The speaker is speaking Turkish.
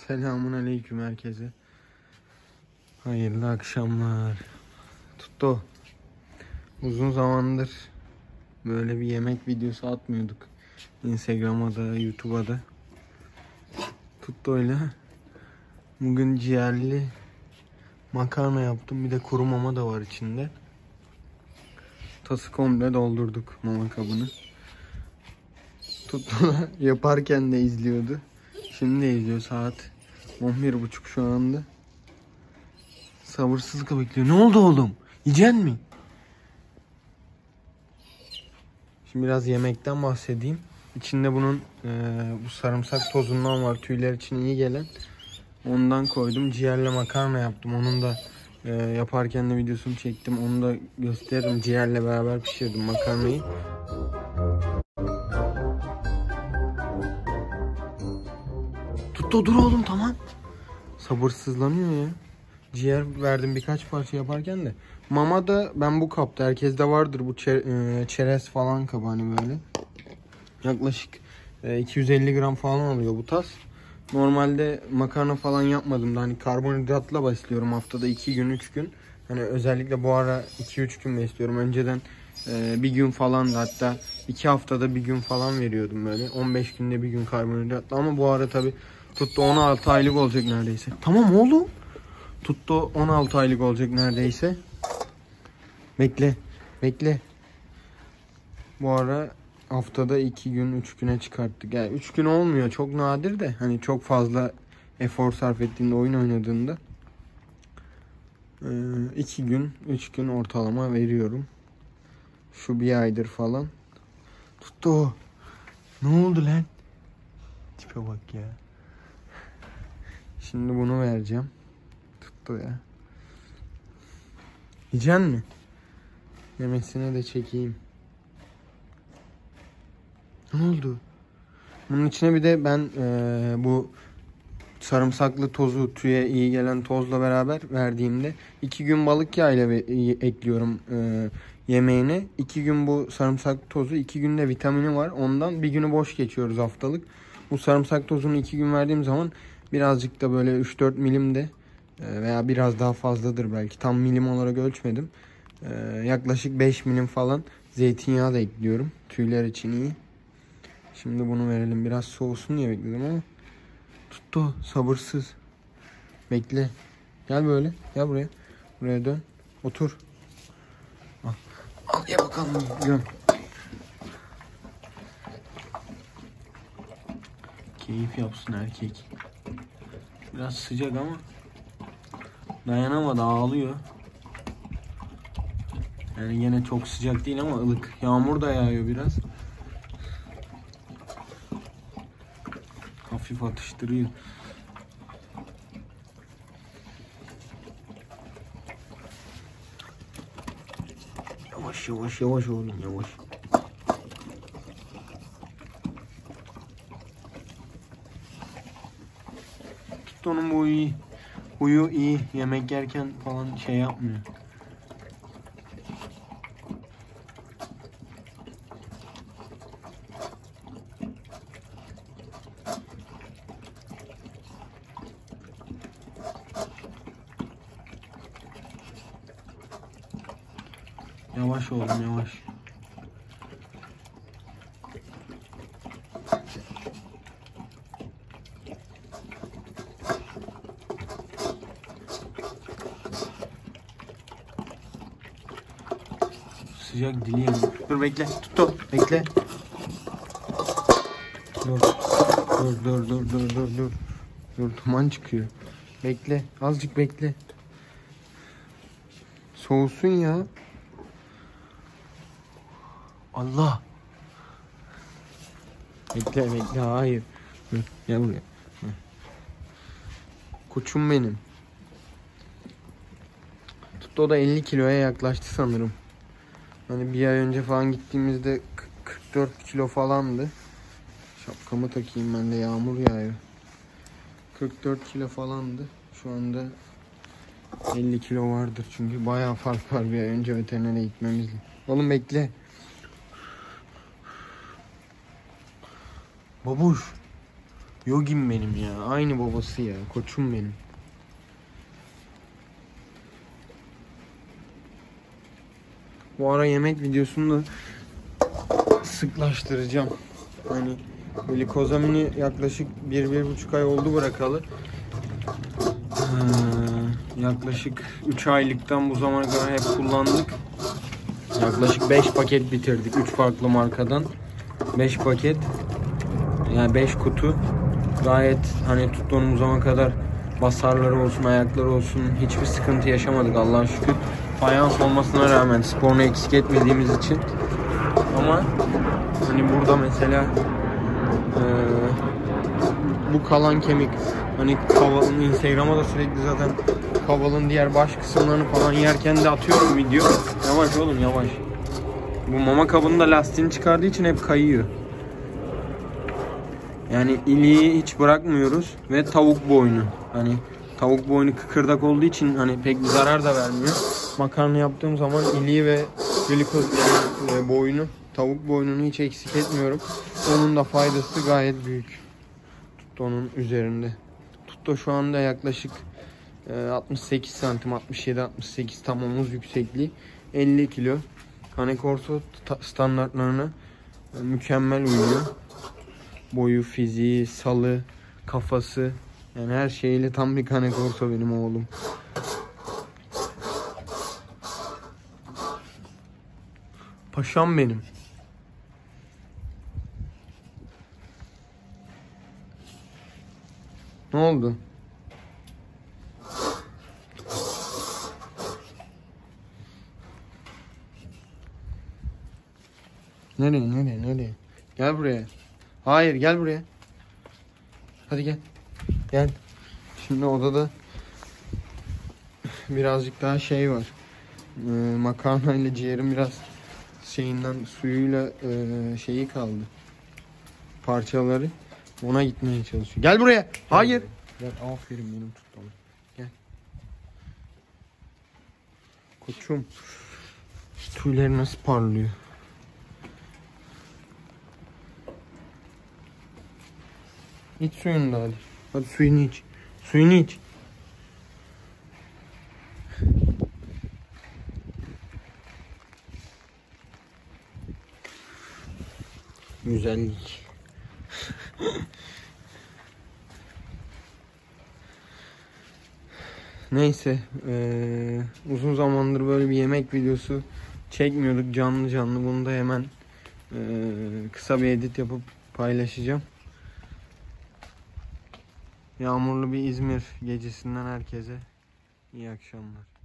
Selamun aleyküm herkese. Hayırlı akşamlar. Tuttu. Uzun zamandır böyle bir yemek videosu atmıyorduk. Instagram'a da YouTube'a da. Tuttu öyle. Bugün ciğerli makarna yaptım. Bir de kuru mama da var içinde. Tası komple doldurduk mama kabını. Tuttu yaparken de izliyordu. Şimdi de izliyor, saat 11.30 şu anda. Sabırsızlıkla bekliyor. Ne oldu oğlum? Yiyecek mi? Şimdi biraz yemekten bahsedeyim. İçinde bunun bu sarımsak tozundan var. Tüyler için iyi gelen. Ondan koydum. Ciğerle makarna yaptım. Onun da yaparken de videosunu çektim. Onu da gösteririm. Ciğerle beraber pişirdim makarnayı. Tuttu, dur oğlum, tamam. Sabırsızlanıyor ya. Ciğer verdim birkaç parça yaparken de. Mama da ben bu kapta. Herkeste vardır bu çerez falan kabı hani böyle. Yaklaşık 250 gram falan alıyor bu tas. Normalde makarna falan yapmadım da hani karbonhidratla besliyorum haftada 2 gün 3 gün. Hani özellikle bu ara 2-3 gün besliyorum. Önceden bir gün falan da, hatta 2 haftada bir gün falan veriyordum böyle. 15 günde bir gün karbonhidratla, ama bu ara tabi tuttu 16 aylık olacak neredeyse. Tamam oğlum. Tuttu 16 aylık olacak neredeyse. Bekle. Bekle. Bu ara haftada 2 gün 3 güne çıkarttık. Yani 3 gün olmuyor. Çok nadir de. Hani çok fazla efor sarf ettiğinde, oyun oynadığında 2 gün 3 gün ortalama veriyorum. Şu bir aydır falan. Tuttu. Ne oldu lan? Tipe bak ya. Şimdi bunu vereceğim. Tuttu ya. Yiyecek mi? Yemesine de çekeyim. Ne oldu? Bunun içine bir de ben bu sarımsaklı tozu, tüye iyi gelen tozla beraber verdiğimde 2 gün balık yağıyla ekliyorum yemeğine. 2 gün bu sarımsak tozu, 2 günde vitamini var. Ondan bir günü boş geçiyoruz haftalık. Bu sarımsak tozunu 2 gün verdiğim zaman birazcık da böyle 3-4 milim de veya biraz daha fazladır belki. Tam milim olarak ölçmedim. Yaklaşık 5 milim falan zeytinyağı da ekliyorum. Tüyler için iyi. Şimdi bunu verelim. Biraz soğusun diye bekledim ama tuttu. Sabırsız. Bekle. Gel böyle. Gel buraya. Buraya dön. Otur. Al. Al ye bakalım. Göm. Keyif yapsın erkek. Biraz sıcak ama dayanamadı, ağlıyor. Yani yine çok sıcak değil ama ılık. Yağmur da yağıyor biraz. Hafif atıştırıyor. Yavaş yavaş yavaş oğlum, yavaş. Tut, onun bu iyi. Huyu iyi. Yemek yerken falan şey yapmıyor. Yavaş oğlum, yavaş. Sıcak dili yanıyor. Dur bekle. Tuttu. Bekle. Dur. Dur. Dur, duman çıkıyor. Bekle. Azıcık bekle. Soğusun ya. Allah. Bekle. Hayır. Dur, gel buraya. Koçum benim. Tuttu, o da 50 kiloya yaklaştı sanırım. Hani bir ay önce falan gittiğimizde 44 kilo falandı. Şapkamı takayım ben de, yağmur yağıyor. 44 kilo falandı. Şu anda 50 kilo vardır. Çünkü bayağı fark var bir ay önce veterinere gitmemizle. Oğlum bekle. Babuş. Yogim benim ya. Aynı babası ya. Koçum benim. Bu ara yemek videosunu da sıklaştıracağım. Hani glikozamini yaklaşık 1-1,5 ay oldu bırakalı. Yaklaşık 3 aylıktan bu zamana kadar hep kullandık. Yaklaşık 5 paket bitirdik. 3 farklı markadan. 5 paket. Yani 5 kutu. Gayet hani tuttuğum zamana kadar basarları olsun, ayakları olsun hiçbir sıkıntı yaşamadık Allah'a şükür. Fayans olmasına rağmen sporunu eksik etmediğimiz için. Ama hani burada mesela bu kalan kemik, hani kavalın, Instagram'a da sürekli zaten kavalın diğer baş kısımlarını falan yerken de atıyorum video. Yavaş oğlum yavaş. Bu mama kabının da lastiğini çıkardığı için hep kayıyor. Yani iliği hiç bırakmıyoruz ve tavuk boynu. Hani tavuk boynu kıkırdak olduğu için hani pek bir zarar da vermiyor. Makarna yaptığım zaman iliği ve glikoz boynu, tavuk boynunu hiç eksik etmiyorum. Onun da faydası gayet büyük. Tutto'nun üzerinde. Tutto şu anda yaklaşık 68 santim, 67-68 tam omuz yüksekliği, 50 kilo. Cane Corso standartlarına mükemmel uyuyor. Boyu, fiziği, salı, kafası, yani her şeyiyle tam bir Cane Corso benim oğlum. Paşam benim. Ne oldu? Nereye? Gel buraya. Hayır, gel buraya. Hadi gel. Gel. Şimdi odada birazcık daha şey var. Makarna ile ciğerin biraz şeyinden, suyuyla şeyi kaldı. Parçaları. Ona gitmeye çalışıyor. Gel buraya. Hayır. Gel. Aferin benim tuttum. Gel. Koçum. Tüyleri nasıl parlıyor. İç suyunu da hadi. Hadi suyunu iç. Suyunu iç. Güzellik. Neyse. Uzun zamandır böyle bir yemek videosu çekmiyorduk canlı canlı. Bunu da hemen kısa bir edit yapıp paylaşacağım. Yağmurlu bir İzmir gecesinden herkese iyi akşamlar.